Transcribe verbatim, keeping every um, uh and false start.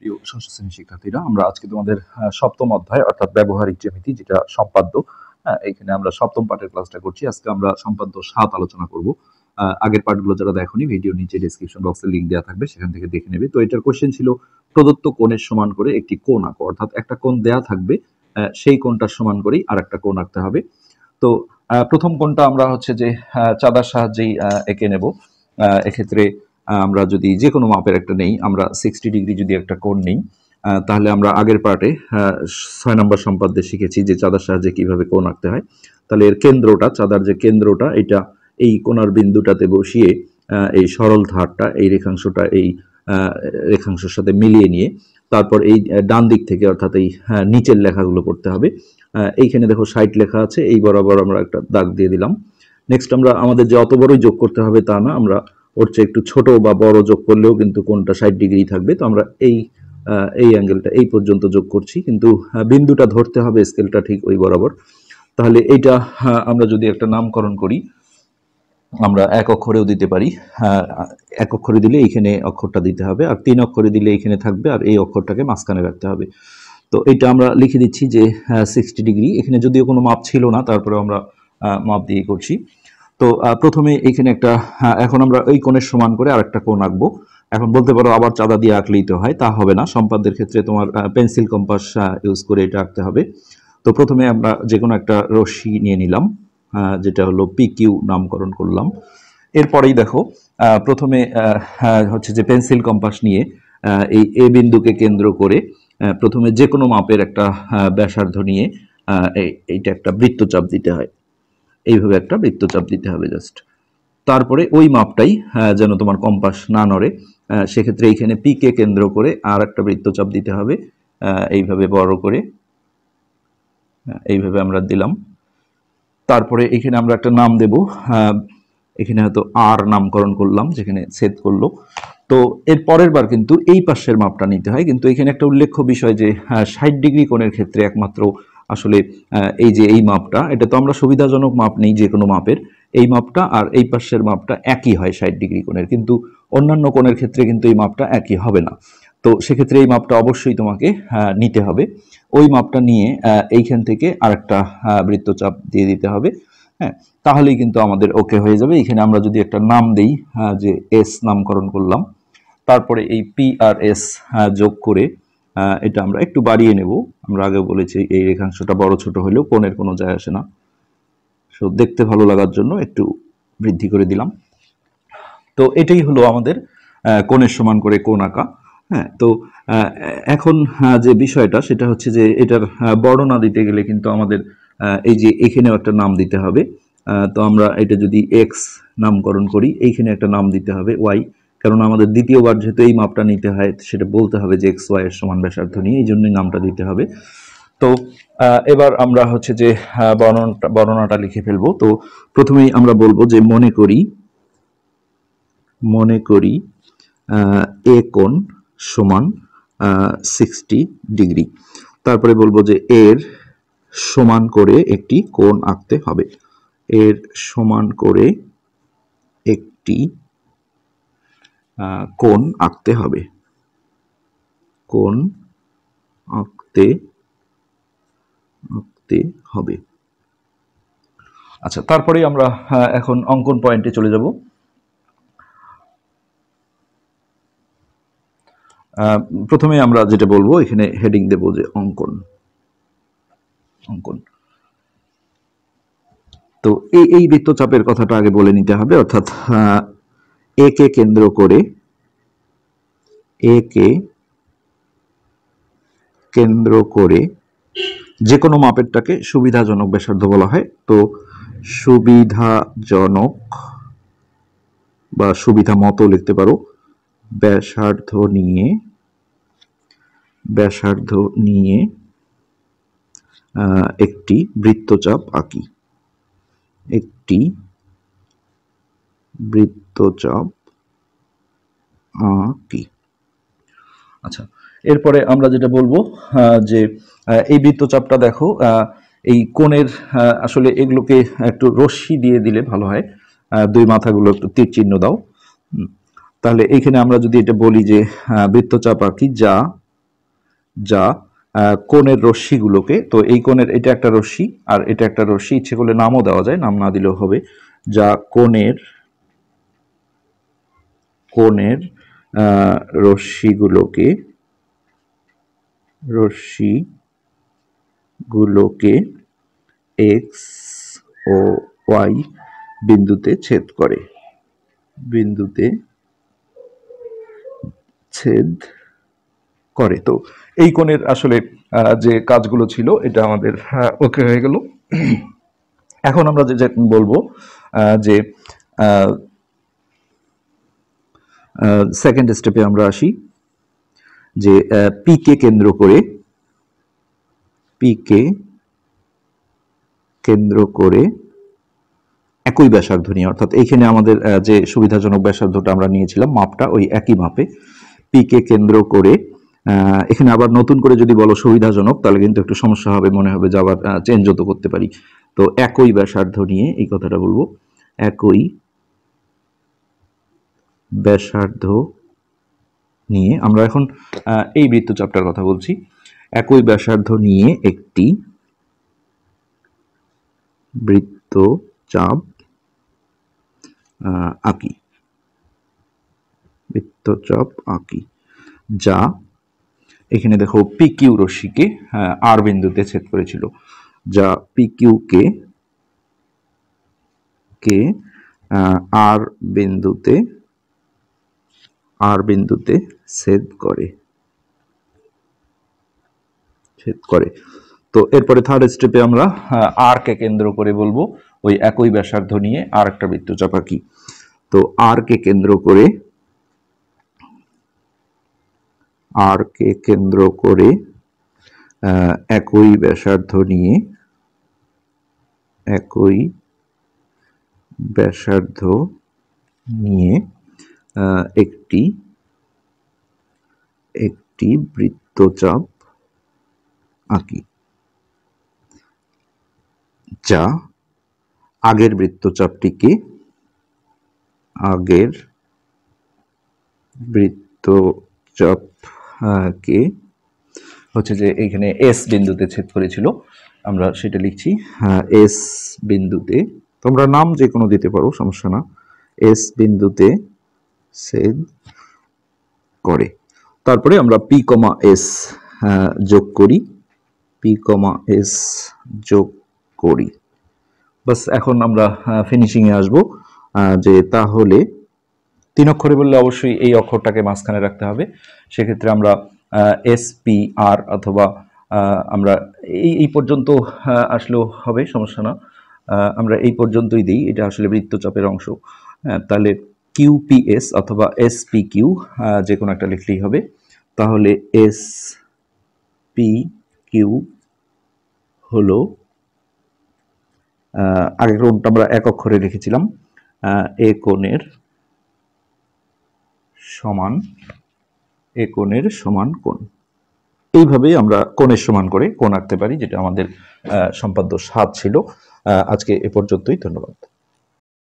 প্রিয় ষষ্ঠ শ্রেণীর শিক্ষার্থীরা, আমরা আজকে তোমাদের সপ্তম অধ্যায় অর্থাৎ ব্যবহারিক জ্যামিতি, যেটা সম্পাদ্য, হ্যাঁ এখানে আমরা সপ্তম পাঠের ক্লাসটা করছি। আজকে আমরা সম্পাদ্য সাত আলোচনা করব। আগের পাঠগুলো যারা দেখোনি, ভিডিও নিচে ডেসক্রিপশন বক্সে লিঙ্ক দেওয়া থাকবে, সেখান থেকে দেখে নেবে। তো এটার কোশ্চেন ছিল প্রদত্ত কোণের সমান করে একটি কোণ আঁকো, অর্থাৎ একটা কোণ দেয়া থাকবে, সেই কোণটার সমান করেই আর একটা কোণ আঁকতে হবে। তো প্রথম কোণটা আমরা হচ্ছে যে চাঁদার সাহায্যেই এঁকে নেব। এক্ষেত্রে আমরা যদি যে কোনো মাপের একটা নেই, আমরা সিক্সটি ডিগ্রি যদি একটা কোণ নেই, তাহলে আমরা আগের পার্টে ছয় নম্বর সম্পাদ্যে শিখেছি যে চাঁদার সাহায্যে কিভাবে কোণ আঁকতে হয়। তাহলে এর কেন্দ্রটা, চাঁদার যে কেন্দ্রটা, এটা এই কোণার বিন্দুটাতে বসিয়ে এই সরল ধারটা, এই রেখাংশটা এই রেখাংশের সাথে মিলিয়ে নিয়ে তারপর এই ডান দিক থেকে অর্থাৎ এই নিচের লেখাগুলো করতে হবে। এইখানে দেখো ষাট লেখা আছে, এই বরাবর আমরা একটা দাগ দিয়ে দিলাম। নেক্সট আমরা আমাদের যে অত বড়ই যোগ করতে হবে তা না, আমরা ওর চেয়ে একটু ছোট বা বড় যোগ করলেও কিন্তু কোণটা ষাট ডিগ্রি থাকবে। তো আমরা এই এই অ্যাঙ্গেলটা এই পর্যন্ত যোগ করছি, কিন্তু বিন্দুটা ধরতে হবে স্কেলটা ঠিক ওই বরাবর। তাহলে এইটা আমরা যদি একটা নামকরণ করি, আমরা এক অক্ষরেও দিতে পারি। এক অক্ষরে দিলে এইখানে অক্ষরটা দিতে হবে, আর তিন অক্ষরে দিলে এইখানে থাকবে, আর এই অক্ষরটাকে মাঝখানে রাখতে হবে। তো এটা আমরা লিখে দিচ্ছি যে সিক্সটি ডিগ্রি। এখানে যদিও কোনো মাপ ছিল না, তারপরে আমরা মাপ দিয়ে করছি। তো প্রথমে এইখানে একটা, এখন আমরা এই কোণের সমান করে আরেকটা কোণ আঁকবো। এখন বলতে পারো আবার চাঁদা দিয়ে আঁকলেই তো হয়, তা হবে না। সম্পাদ্যের ক্ষেত্রে তোমার পেন্সিল কম্পাস ইউজ করে এটা আঁকতে হবে। তো প্রথমে আমরা যে কোনো একটা রশ্মি নিয়ে নিলাম, যেটা হলো পি কিউ নামকরণ করলাম। এরপরেই দেখো প্রথমে হচ্ছে যে পেন্সিল কম্পাস নিয়ে এই এ বিন্দুকে কেন্দ্র করে প্রথমে যে কোনো মাপের একটা ব্যাসার্ধ নিয়ে এইটা একটা বৃত্তচাপ দিতে হয়। এইভাবে একটা বৃত্তচাপ দিতে হবে জাস্ট। তারপরে ওই মাপটাই যেন তোমার কম্পাস না নড়ে, সেক্ষেত্রে এইখানে পি কে কেন্দ্র করে আর একটা বৃত্তচাপ দিতে হবে, এইভাবে বড় করে, এইভাবে আমরা দিলাম। তারপরে এখানে আমরা একটা নাম দেব, এখানে হয়তো আর নামকরণ করলাম, যেখানে ছেদ করলো। তো এর পরের বার কিন্তু এই পাশের মাপটা নিতে হয়, কিন্তু এখানে একটা উল্লেখ্য বিষয় যে ষাট ডিগ্রি কোণের ক্ষেত্রে একমাত্র আসলে এই যে এই মাপটা, এটা তো আমরা সুবিধাজনক মাপ নেই যে কোনো মাপের, এই মাপটা আর এই পাশের মাপটা একই হয় ষাট ডিগ্রি কোণের, কিন্তু অন্যান্য কোণের ক্ষেত্রে কিন্তু এই মাপটা একই হবে না। তো সেক্ষেত্রে এই মাপটা অবশ্যই তোমাকে নিতে হবে। ওই মাপটা নিয়ে এইখান থেকে আরেকটা বৃত্তচাপ দিয়ে দিতে হবে, হ্যাঁ, তাহলেই কিন্তু আমাদের ওকে হয়ে যাবে। এখানে আমরা যদি একটা নাম দেই, যে এস নামকরণ করলাম, তারপরে এই পি আর এস যোগ করে এটা আমরা একটু বাড়িয়ে নেব। আমরা আগে বলেছি এই রেখাংশটা বড় ছোট হলেও কোণের কোনো যায় আসে না, সো দেখতে ভালো লাগার জন্য একটু বৃদ্ধি করে দিলাম। তো এটাই হলো আমাদের কোণের সমান করে কোণ আঁকা। হ্যাঁ, তো এখন যে বিষয়টা সেটা হচ্ছে যে এটার বর্ণনা দিতে গেলে কিন্তু আমাদের এই যে এখানেও একটা নাম দিতে হবে। তো আমরা এটা যদি এক্স নামকরণ করি, এইখানে একটা নাম দিতে হবে ওয়াই, কারণ আমাদের দ্বিতীয়বার যেহেতু এই মাপটা নিতে হয়, সেটা বলতে হবে যে এক্স ওয়াই এর সমান ব্যাসার্ধ নিয়ে, এই জন্যই নামটা দিতে হবে। তো এবার আমরা হচ্ছে যে বর্ণনাটা বর্ণনাটা লিখে ফেলবো। তো প্রথমেই আমরা বলবো যে মনে করি মনে করি এ কোণ সমান সিক্সটি ডিগ্রি। তারপরে বলবো যে এর সমান করে একটি কোণ আঁকতে হবে, এর সমান করে একটি কোণ আঁকতে হবে, কোণ আঁকতে আঁকতে হবে। আচ্ছা, তারপরে আমরা এখন অঙ্কন পয়েন্টে চলে যাব। প্রথমে আমরা যেটা বলবো, এখানে হেডিং দেব যে অঙ্কন অঙ্কন তো এই এই বৃত্তচাপের কথাটা আগে বলে নিতে হবে, অর্থাৎ এ কে কেন্দ্র করে এ কে কেন্দ্র করে যে কোনো মাপেরটাকে সুবিধাজনক ব্যাসার্ধ বলা হয়। তো সুবিধাজনক বা সুবিধা মতো লিখতে পারো, ব্যাসার্ধ নিয়ে ব্যাসার্ধ নিয়ে একটি বৃত্তচাপ আঁকি, একটি বৃত্তচাপ আঁকি। আচ্ছা, এরপরে আমরা যেটা বলবো যে এই বৃত্তচাপটা দেখো, এই কোণের আসলে এগুলোকে একটু রশ্মি দিয়ে দিলে ভালো হয়, দুই মাথাগুলো একটু তীর চিহ্ন দাও। তাহলে এইখানে আমরা যদি এটা বলি যে বৃত্তচাপ আঁকি যা যা কোণের রশ্মিগুলোকে, তো এই কোণের এটা একটা রশ্মি আর এটা একটা রশ্মি, ইচ্ছে করলে নামও দেওয়া যায়, নাম না দিলেও হবে, যা কোণের কোণের রশ্মিগুলোকে রশ্মিগুলোকে এক্স ও ওয়াই বিন্দুতে ছেদ করে বিন্দুতে ছেদ করে। তো এই কোণের আসলে যে কাজগুলো ছিল এটা আমাদের ওকে হয়ে গেল। এখন আমরা যে বলবো যে সেকেন্ড স্টেপে আমরা আসি, যে পি কে কেন্দ্র করে পি কে কেন্দ্র করে একই ব্যাসার্ধ নিয়ে, অর্থাৎ এইখানে আমাদের যে সুবিধাজনক ব্যাসার্ধটা আমরা নিয়েছিলাম মাপটা ওই একই মাপে পি কে কেন্দ্র করে, এখানে আবার নতুন করে যদি বলো সুবিধাজনক তাহলে কিন্তু একটু সমস্যা হবে, মনে হবে যে আবার চেঞ্জও তো করতে পারি। তো একই ব্যাসার্ধ নিয়ে এই কথাটা বলবো, একই ব্যাসার্ধ নিয়ে আমরা এখন এই বৃত্তচাপটার কথা বলছি। একই ব্যাসার্ধ নিয়ে একটি বৃত্তচাপ আঁকি বৃত্তচাপ আঁকি যা এখানে দেখো পি কিউ রশ্মিকে আর বিন্দুতে ছেদ করেছিল, যা পি কিউ কে কে আর বিন্দুতে আর বিন্দুতে ছেদ করে ছেদ করে তো এরপরে থার্ড স্টেপে আমরা আর কে কেন্দ্র করে বলবো ওই একই ব্যাসার্ধ নিয়ে আর একটা বৃত্তচাপ আঁকি। তো আর কে কেন্দ্র করে আর কে কেন্দ্র করে একই ব্যাসার্ধ নিয়ে একই ব্যাসার্ধ নিয়ে একটি একটি বৃত্তচাপ আঁকি যা আগের বৃত্তচাপটিকে আগের বৃত্তচাপকে হচ্ছে যে এইখানে এস বিন্দুতে ছেদ করেছিল, আমরা সেটা লিখছি এস বিন্দুতে, তোমরা নাম যে কোনো দিতে পারো, সমস্যা না, এস বিন্দুতে ছেদ করে। তারপরে আমরা পি কমা এস যোগ করি পি কমা এস যোগ করি বাস। এখন আমরা ফিনিশিং এ আসবো, যে তাহলে তিন অক্ষরে বললে অবশ্যই এই অক্ষরটাকে মাঝখানে রাখতে হবে, সেক্ষেত্রে আমরা এস পি আর অথবা আমরা এই এই পর্যন্ত আসলেও হবে, সমস্যা না, আমরা এই পর্যন্তই দিই, এটা আসলে বৃত্তচাপের অংশ। তাহলে কিউ পি এস অথবা এস পি কিউ যে কোনো একটা লিখলেই হবে। তাহলে এস পি কিউ হলো, আগের কোণটা আমরা এক অক্ষরে লিখেছিলাম, এ কোণের সমান এ কোণের সমান কোণ। এইভাবেই আমরা কোণের সমান করে কোণ আঁকতে পারি, যেটা আমাদের সম্পাদ্য সাত ছিল। আজকে এ পর্যন্তই, ধন্যবাদ।